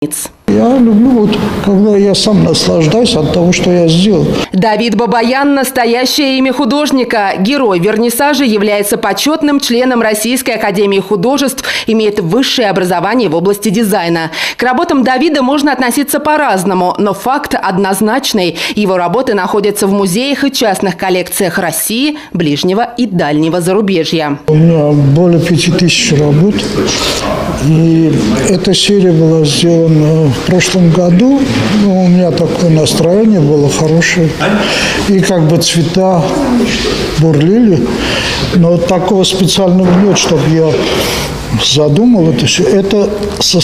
Я люблю, когда я сам наслаждаюсь от того, что я сделал. Давид Бабаян – настоящее имя художника. Герой вернисажа является почетным членом Российской академии художеств, имеет высшее образование в области дизайна. К работам Давида можно относиться по-разному, но факт однозначный. Его работы находятся в музеях и частных коллекциях России, ближнего и дальнего зарубежья. У меня более 5000 работ. И эта серия была сделана в прошлом году. У меня такое настроение было хорошее. И как бы цвета бурлили. Но такого специального нет, чтобы я задумал это все. Это со